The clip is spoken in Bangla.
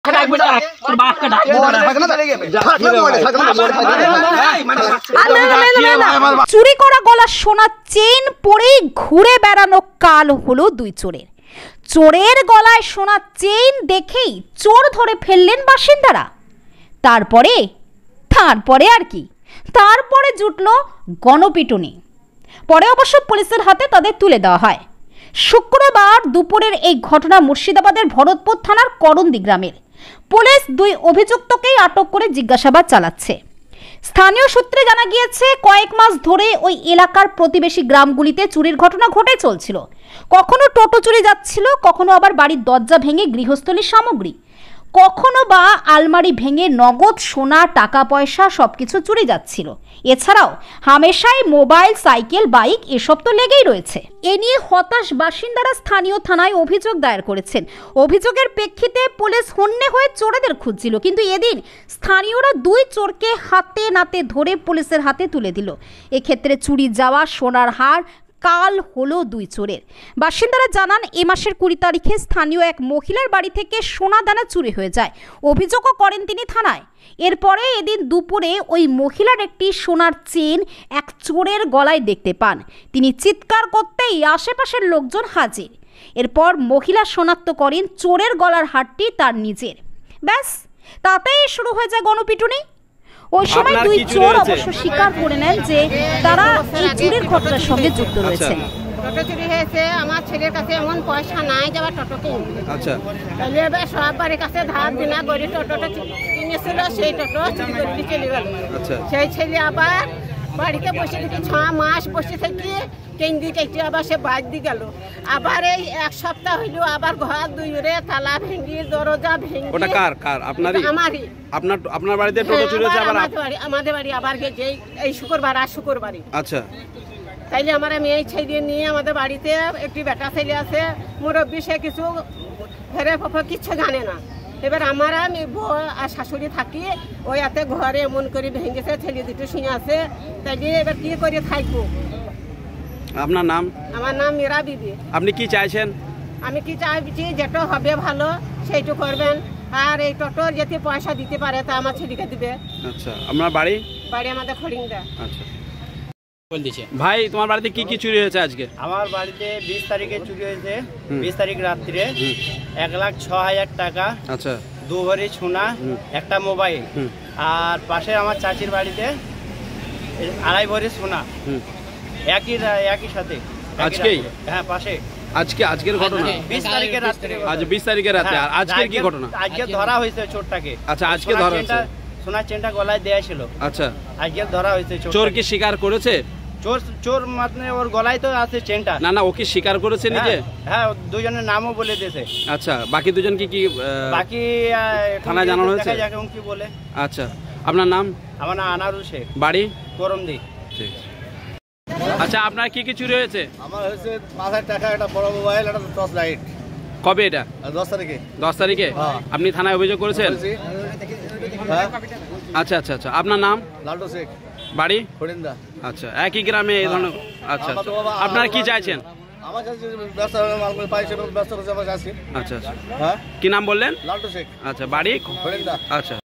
চুরি করা গলার সোনা চেন পরেই ঘুরে বেড়ানো কাল হলো দুই চোরের। চোরের গলায় সোনা চেন দেখেই চোর ধরে ফেললেন বাসিন্দারা। তারপরে আর কি, তারপরে জুটলো গণপিটুনি। পরে অবশ্য পুলিশের হাতে তাদের তুলে দেওয়া হয়। শুক্রবার দুপুরের এই ঘটনা মুর্শিদাবাদের ভরতপুর থানার করন্দি গ্রামের। পুলিশ দুই অভিযুক্তকেই আটক করে জিজ্ঞাসাবাদ চালাচ্ছে। স্থানীয় সূত্রে জানা গিয়েছে, কয়েক মাস ধরে ওই এলাকার প্রতিবেশী গ্রামগুলিতে চুরির ঘটনা ঘটে চলছিল। কখনো টোটো চুরি যাচ্ছিল, কখনো আবার বাড়ির দরজা ভেঙে গৃহস্থলীর সামগ্রী, কখনো বা আলমারি ভেঙে নগদ সোনা টাকা পয়সা সবকিছু চুরি যাচ্ছিল। এছাড়াও হামেশাই মোবাইল, সাইকেল, বাইক এসব তো লেগেই রয়েছে। এ নিয়ে হতাশ বাসিন্দারা স্থানীয় থানায় অভিযোগ দায়ের করেছেন। অভিযোগের প্রেক্ষিতে পুলিশ হন্যে হয়ে চোরেদের খুঁজছিল, কিন্তু এদিন স্থানীয়রা দুই চোরকে হাতে নাতে ধরে পুলিশের হাতে তুলে দিল। এক্ষেত্রে চুরি যাওয়া সোনার হার কাল হলো দুই চোরের। বাসিন্দারা জানান, এ মাসের 20 তারিখে স্থানীয় এক মহিলার বাড়ি থেকে সোনা দানা চুরি হয়ে যায়। অভিযোগও করেন তিনি থানায়। এরপরে এদিন দুপুরে ওই মহিলার একটি সোনার চেন এক চোরের গলায় দেখতে পান। তিনি চিৎকার করতেই আশেপাশের লোকজন হাজির। এরপর মহিলা শনাক্ত করেন চোরের গলার হারটি তার নিজের। ব্যাস, তাতেই শুরু হয়ে যায় গণপিটুনি। ওই সময় দুই চোর অবশ্য স্বীকার করে নেন যে তারা এই চুরির ঘটনার সঙ্গে যুক্ত রয়েছে। টোটো চুরি হয়েছে, আমার ছেলের কাছে এমন পয়সা নাই যে আবার টোটো কিনবে। আচ্ছা, তাহলে এবার সব বাড়ির কাছে ধার দিনা গড়ি টোটোটা কিনেছিল, সেই টোটো চুরি করে চলে গেল। আচ্ছা, সেই ছেলে আবার বাড়িতে বসে থেকে 6 মাস বসে থেকে কেন্দি কেটে আবার সে বাদ দিয়ে গেল। আবার এই এক সপ্তাহ হইল আবার ঘর দুইরে তালা ভেঙে দরজা ভেঙে। ওটা কার? আপনারই? আমারই। আপনার বাড়িতে টোটো চুরি হয়েছে? আবার আমাদের বাড়ি আবার গেছে এই শুক্রবার, আর শুক্রবারই। আচ্ছা, তাইলে আমার মেয়ে ছেলে নিয়ে আমাদের বাড়িতে একটি বেটা ছেলে আছে, মুরব্বী, সে কিছু ফেরে কিচ্ছু জানে না। এবার আমার আমি বউ আর শাশুড়ি থাকি, ওই এতে ঘরে এমন করে ভেঙেছে, ছেলে দুটো শুনে আছে। তাইলে এবার কি করে থাকবো? আপনার নাম? আমার নাম মীরা বিবি। আপনি কি চাইছেন? আমি কি চাইছি, যেটা হবে ভালো সেইটু করবেন, আর এই টোটো যেতে পয়সা দিতে পারে তা আমার ছেলেকে দিবে। আচ্ছা, আপনার বাড়ি? বাড়ি আমাদের খড়িংদা। আচ্ছা ভাই, তোমার বাড়িতে কি কি চুরি হয়েছে আজকে? আমার বাড়িতে 20 তারিখে চুরি হয়েছে। 20 তারিখ রাত্রে 1,06,000 টাকা, আচ্ছা, 2 ভরি সোনা, একটা মোবাইল, আর পাশে আমার চাচির বাড়িতে 2.5 ভরি সোনা একই সাথে। আজকেই? হ্যাঁ, পাশে। আজকের ঘটনা 20 তারিখের রাত্রে। আজ 20 তারিখের রাতে। আর আজকের কি ঘটনা? আজকে ধরা হয়েছে চোরটাকে। আচ্ছা, আজকে ধরা হয়েছে। সোনার চেনটা গলায় দেয়া ছিল। আচ্ছা, আজকে ধরা হয়েছে। চোর কি স্বীকার করেছে? চোর মানে ওর গলায় তো আছে চেনটা। না, ও কি স্বীকার করেছে নিজে? হ্যাঁ, দুজনের নামও বলে দিয়েছে। আচ্ছা, বাকি দুজন কি বাকি থানায় জানানো হয়েছে? কি বলে। আচ্ছা, আপনার নাম? আমার নাম আনারুল শেখ, বাড়ি করমদি। ঠিক। আচ্ছা, আপনার কি কি চুরি হয়েছে? আমার হয়েছে 5,000 টাকা, একটা বড় মোবাইল, একটা টর্চ লাইট। কবে এটা? 10 তারিখে। 10 তারিখে? আপনি থানায় অভিযোগ করেছেন? হ্যাঁ। আচ্ছা, আপনার নাম? লালটু শেখ, বাড়ি খড়িন্দা। আচ্ছা, একই গ্রামে এই ধরনের। আচ্ছা, আপনারা কি চাইছেন? আমার কাছে ব্যবসা মাল পাই, সেটা ব্যবসা করতে চাচ্ছি। আচ্ছা, হ্যাঁ, কি নাম বললেন? লালটু শেখ। আচ্ছা, বাড়ি? খড়িন্দা। আচ্ছা।